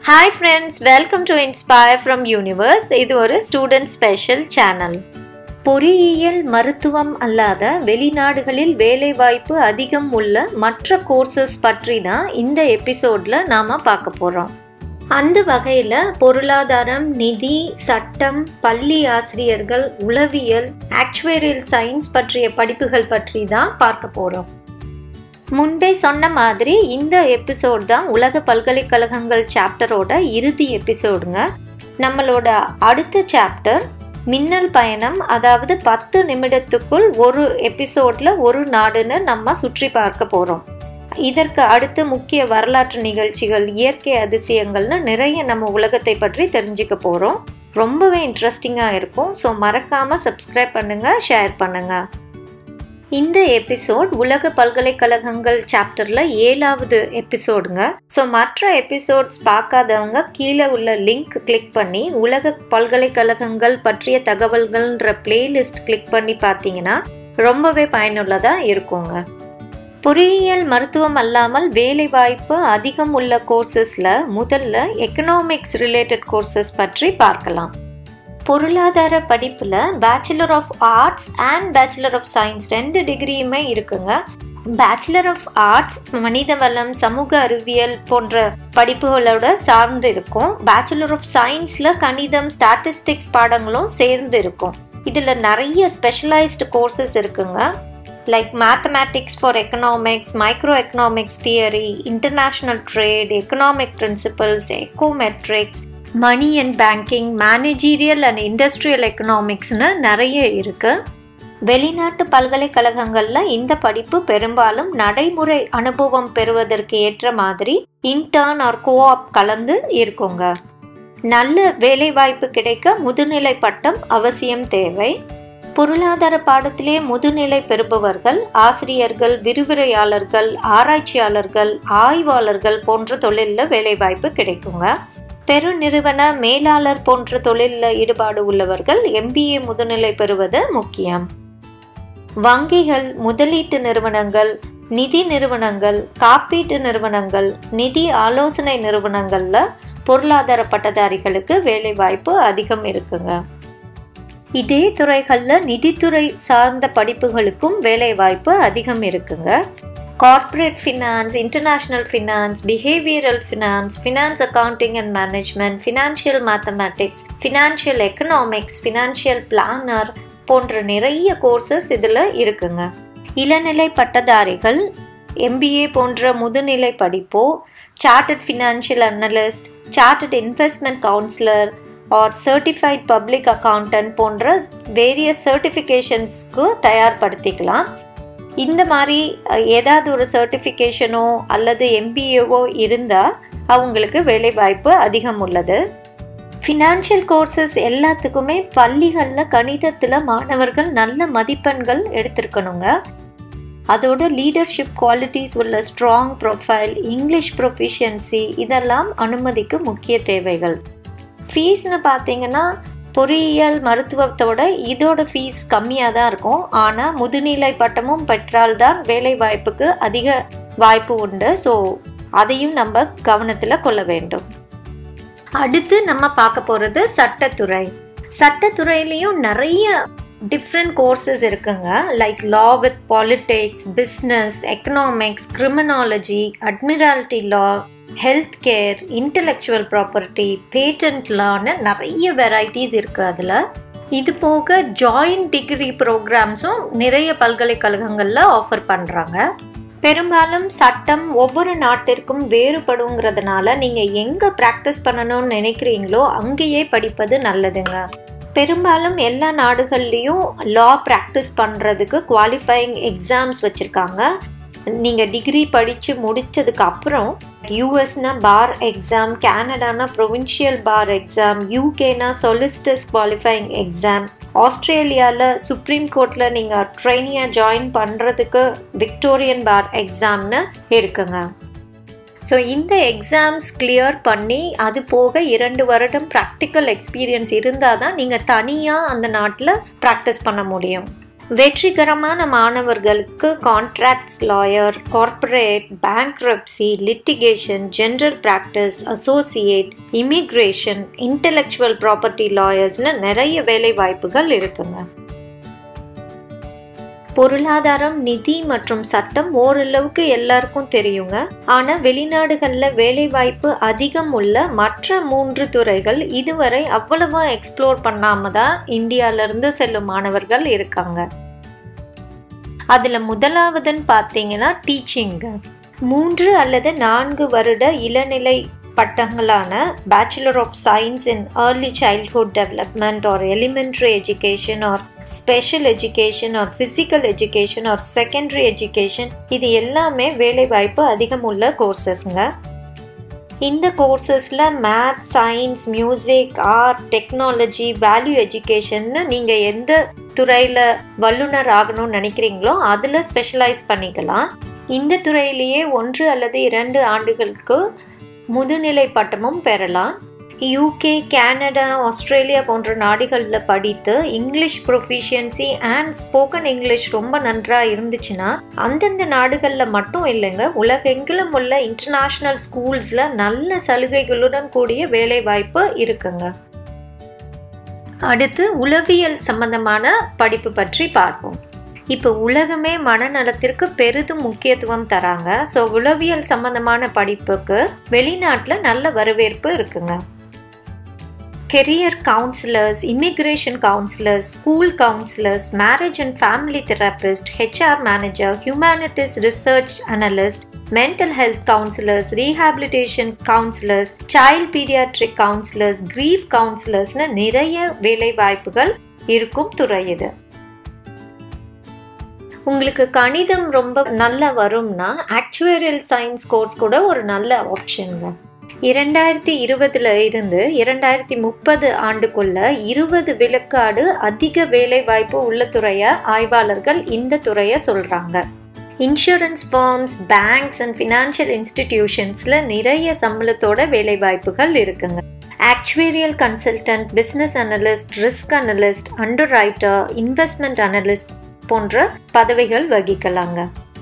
Hi friends, welcome to Inspire from Universe. இது ஒரு student special channel. பொறியியல் மருத்துவம் அல்லாத வெளிநாடுகளில் வேலைவாய்ப்பு அதிகம் உள்ள மற்ற கோர்சஸ் பற்றி தான் இந்த எபிசோட்ல நாம பார்க்க போறோம். அந்த வகையில் பொருளாதாரம், நிதி, சட்டம், பள்ளி ஆசிரியர்கள், உளவியல், ஆக்சுவேரியல் சயின்ஸ் பற்றிய படிப்புகள் பற்றி தான் பார்க்க போறோம். முன்பே சொன்ன மாதிரி இந்த எபிசோட் தான் உலக பல்கலைக்கழகங்கள் சாப்டரோட இறுதி எபிசோடுங்க. நம்மளோட அடுத்த சாப்டர் மின்னல் பயணம், அதாவது 10 நிமிடத்துக்குள் ஒரு எபிசோட்ல ஒரு நாடுன்னு நம்ம சுற்றி பார்க்க போறோம். இதற்கு அடுத்து முக்கிய வரலாற்று நிகழ்ச்சிகள், இயற்கை அதிசயங்கள்னு நிறைய நம்ம உலகத்தை பற்றி தெரிஞ்சுக்க போறோம். ரொம்பவே இன்ட்ரெஸ்டிங்காக இருக்கும். ஸோ மறக்காம சப்ஸ்கிரைப் பண்ணுங்க, ஷேர் பண்ணுங்க. இந்த எபிசோட் உலக பல்கலைக்கழகங்கள் சாப்டரில் 7வது எபிசோடுங்க. ஸோ மற்ற எபிசோட்ஸ் பார்க்காதவங்க கீழே உள்ள லிங்க் கிளிக் பண்ணி உலக பல்கலைக்கழகங்கள் பற்றிய தகவல்கள்ன்ற பிளேலிஸ்ட் கிளிக் பண்ணி பார்த்தீங்கன்னா ரொம்பவே பயனுள்ளதாக இருக்குங்க. பொறியியல் மருத்துவம் அல்லாமல் வேலைவாய்ப்பு அதிகம் உள்ள கோர்சஸில் முதல்ல எக்கனாமிக்ஸ் ரிலேட்டட் கோர்சஸ் பற்றி பார்க்கலாம். பொருளாதார படிப்பில் bachelor of arts and bachelor of science 2 டிகிரியுமே இருக்குங்க. பேச்சுலர் ஆஃப் ஆர்ட்ஸ் மனித வளம், சமூக அறிவியல் போன்ற படிப்புகளோட சார்ந்து இருக்கும். பேச்சுலர் ஆஃப் சயின்ஸில் கணிதம், ஸ்டாட்டிஸ்டிக்ஸ் பாடங்களும் சேர்ந்து இருக்கும். இதில் நிறைய ஸ்பெஷலைஸ்டு கோர்சஸ் இருக்குங்க. Like mathematics for economics, micro economics theory, international trade, economic principles, econometrics, money and banking, managerial and industrial எக்கனாமிக்ஸ்னு நிறைய இருக்குது. வெளிநாட்டு பல்கலைக்கழகங்களில் இந்த படிப்பு பெரும்பாலும் நடைமுறை அனுபவம் பெறுவதற்கு ஏற்ற மாதிரி இன்டர்ன் ஆர் கோஆப் கலந்து இருக்குங்க. நல்ல வேலைவாய்ப்பு கிடைக்க முதுநிலை பட்டம் அவசியம் தேவை. பொருளாதார பாடத்திலே முதுநிலை பெறுபவர்கள் ஆசிரியர்கள், விரிவுரையாளர்கள், ஆராய்ச்சியாளர்கள், ஆய்வாளர்கள் போன்ற தொழிலில் வேலைவாய்ப்பு கிடைக்குங்க. பெருநிறுவன மேலாளர் போன்ற தொழிலில் ஈடுபாடு உள்ளவர்கள் MBA முதுநிலை பெறுவது முக்கியம். வங்கிகள், முதலீட்டு நிறுவனங்கள், நிதி நிறுவனங்கள், காப்பீட்டு நிறுவனங்கள், நிதி ஆலோசனை நிறுவனங்கள்ல பொருளாதார பட்டதாரிகளுக்கு வேலைவாய்ப்பு அதிகம் இருக்குங்க. இதே துறைகளில் நிதித்துறை சார்ந்த படிப்புகளுக்கும் வேலைவாய்ப்பு அதிகம் இருக்குங்க. Corporate finance, international finance, behavioural finance, finance accounting and management, financial mathematics, financial economics, financial planner போன்ற நிறைய கோர்சஸ் இதில் இருக்குங்க. இளநிலை பட்டதாரிகள் MBA போன்ற முதுநிலை படிப்போ, chartered financial analyst, chartered investment counsellor or certified public accountant போன்ற வேரியஸ் சர்டிஃபிகேஷன்ஸ்க்கு தயார்படுத்திக்கலாம். இந்த மாதிரி ஏதாவது ஒரு சர்டிஃபிகேஷனோ அல்லது MBAவோ இருந்தால் அவங்களுக்கு வேலைவாய்ப்பு அதிகம் உள்ளது. ஃபினான்ஷியல் கோர்சஸ் எல்லாத்துக்குமே பள்ளிகளில் கணிதத்தில் மாணவர்கள் நல்ல மதிப்பெண்கள் எடுத்திருக்கணுங்க. அதோட லீடர்ஷிப் குவாலிட்டிஸ் உள்ள ஸ்ட்ராங் ப்ரொஃபைல், இங்கிலீஷ் ப்ரொஃபிஷியன்சி இதெல்லாம் அனுமதிக்கு முக்கிய தேவைகள். ஃபீஸ்னு பார்த்தீங்கன்னா பொறியியல் மருத்துவத்தோட இதோட ஃபீஸ் கம்மியாக தான் இருக்கும். ஆனால் முதுநிலை பட்டமும் பெற்றால்தான் வேலை வாய்ப்புக்கு அதிக வாய்ப்பு உண்டு. ஸோ அதையும் நம்ம கவனத்தில் கொள்ள வேண்டும். அடுத்து நம்ம பார்க்க போகிறது சட்டத்துறை. சட்டத்துறையிலையும் நிறைய டிஃப்ரெண்ட் கோர்சஸ் இருக்குங்க. Like law with politics, business, economics, criminology, admiralty law, health care, intellectual property, patent லான்னு நிறைய வெரைட்டிஸ் இருக்குது. அதில் இது போக ஜாயிண்ட் டிகிரி ப்ரோக்ராம்ஸும் நிறைய பல்கலைக்கழகங்களில் ஆஃபர் பண்ணுறாங்க. பெரும்பாலும் சட்டம் ஒவ்வொரு நாட்டிற்கும் வேறுபடுங்கிறதுனால நீங்கள் எங்கே ப்ராக்டிஸ் பண்ணணும்னு நினைக்கிறீங்களோ அங்கேயே படிப்பது நல்லதுங்க. பெரும்பாலும் எல்லா நாடுகள்லேயும் லா ப்ராக்டிஸ் பண்ணுறதுக்கு குவாலிஃபையிங் எக்ஸாம்ஸ் வச்சுருக்காங்க. நீங்கள் டிகிரி படித்து முடித்ததுக்கு அப்புறம் யூஎஸ்னா பார் எக்ஸாம், கனடானா ப்ரொவின்ஷியல் பார் எக்ஸாம், யூகேனா சொலிசிட்டர்ஸ் குவாலிஃபையிங் எக்ஸாம், ஆஸ்திரேலியாவில் சுப்ரீம் கோர்ட்டில் நீங்கள் ட்ரெயினியாக ஜாயின் பண்ணுறதுக்கு விக்டோரியன் பார் எக்ஸாம்னு இருக்குங்க. ஸோ இந்த எக்ஸாம்ஸ் கிளியர் பண்ணி அது போக 2 வருடம் ப்ராக்டிக்கல் எக்ஸ்பீரியன்ஸ் இருந்தால் தான் நீங்கள் தனியாக அந்த நாட்டில் ப்ராக்டிஸ் பண்ண முடியும். வெற்றிகரமான மாணவர்களுக்கு contracts lawyer, corporate, bankruptcy, litigation, general practice, associate, immigration, intellectual property லாயர்ஸ்னு நிறைய வேலை வாய்ப்புகள் இருக்குங்க. பொருளாதாரம், நிதி மற்றும் சட்டம் ஓரளவுக்கு எல்லாருக்கும் தெரியுங்க. ஆனால் வெளிநாடுகளில் வேலைவாய்ப்பு அதிகம் உள்ள மற்ற 3 துறைகள் இதுவரை அவ்வளவா எக்ஸ்ப்ளோர் பண்ணாம தான் இந்தியாவிலிருந்து செல்லும் மாணவர்கள் இருக்காங்க. அதில் முதலாவதுன்னு பார்த்தீங்கன்னா டீச்சிங்க. 3 அல்லது 4 வருட இளநிலை பட்டங்களான bachelor of science in early childhood development or elementary education or special education or physical education or secondary education, இது எல்லாமே வேலைவாய்ப்பு அதிகம் உள்ள கோர்சஸ்ங்க. இந்த கோர்சஸில் maths, science, music, art, technology, value எஜுகேஷன்னு நீங்கள் எந்த துறையில் வல்லுநர் ஆகணும்னு நினைக்கிறீங்களோ அதில் ஸ்பெஷலைஸ் பண்ணிக்கலாம். இந்த துறையிலேயே 1 அல்லது 2 ஆண்டுகளுக்கு முதுநிலை பட்டமும் பெறலாம். யூகே, கனடா, ஆஸ்திரேலியா போன்ற நாடுகளில் படித்து English proficiency and spoken English ரொம்ப நன்றாக இருந்துச்சுன்னா அந்தந்த நாடுகளில் மட்டும் இல்லைங்க, உலகெங்கிலும் உள்ள இன்டர்நேஷ்னல் ஸ்கூல்ஸில் நல்ல சலுகைகளுடன் கூடிய வேலை வாய்ப்பு இருக்குங்க. அடுத்து உளவியல் சம்பந்தமான படிப்பு பற்றி பார்ப்போம். இப்போ உலகமே மனநலத்திற்கு பெரிதும் முக்கியத்துவம் தராங்க. ஸோ உளவியல் சம்பந்தமான படிப்புக்கு வெளிநாட்டில் நல்ல வரவேற்பு இருக்குங்க. Career counsellors, immigration counsellors, school counsellors, marriage and family therapist, HR manager, humanities research analyst, mental health counsellors, rehabilitation counsellors, child paediatric counsellors, grief கவுன்சிலர்ஸ்னு நிறைய வேலை வாய்ப்புகள் இருக்கும் துறை இது. உங்களுக்கு கணிதம் ரொம்ப நல்லா வரும்னா ஆக்சுவரியல் சயின்ஸ் கோர்ஸ் கூட ஒரு நல்ல ஆப்ஷனுங்க. 2020 இருந்து 2030 ஆண்டுக்குள்ள 20 விழுக்காடு அதிக வேலை வாய்ப்பு உள்ள துறையை ஆய்வாளர்கள் இந்த துறையை சொல்றாங்க. Insurance firms, banks and financial இன்ஸ்டிடியூஷன்ஸில் நிறைய சம்பளத்தோட வேலை வாய்ப்புகள் இருக்குங்க. Actuarial consultant, business analyst, risk analyst, underwriter, investment analyst போன்ற பதவிகள் வகிக்கலாங்க.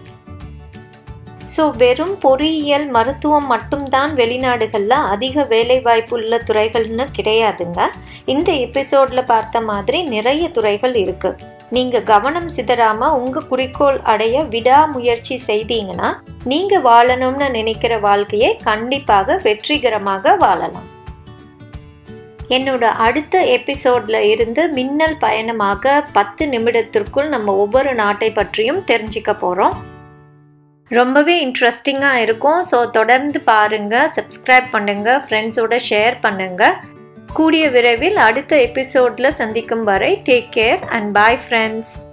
ஸோ வெறும் பொறியியல், மருத்துவம் மட்டும்தான் வெளிநாடுகளில் அதிக வேலைவாய்ப்பு உள்ள துறைகள்னு கிடையாதுங்க. இந்த எபிசோடில் பார்த்த மாதிரி நிறைய துறைகள் இருக்குது. நீங்கள் கவனம் சிதறாமல் உங்கள் குறிக்கோள் அடைய விடாமுயற்சி செய்தீங்கன்னா நீங்கள் வாழணும்னு நினைக்கிற வாழ்க்கையை கண்டிப்பாக வெற்றிகரமாக வாழலாம். என்னோட அடுத்த எபிசோடில் இருந்து மின்னல் பயணமாக 10 நிமிடத்திற்குள் நம்ம ஒவ்வொரு நாட்டை பற்றியும் தெரிஞ்சுக்க போகிறோம். ரொம்பவே இன்ட்ரெஸ்டிங்காக இருக்கும். ஸோ தொடர்ந்து பாருங்கள், சப்ஸ்கிரைப் பண்ணுங்கள், ஃப்ரெண்ட்ஸோட ஷேர் பண்ணுங்கள். கூடிய விரைவில் அடுத்த எபிசோடில் சந்திக்கும் வரை take care and bye friends.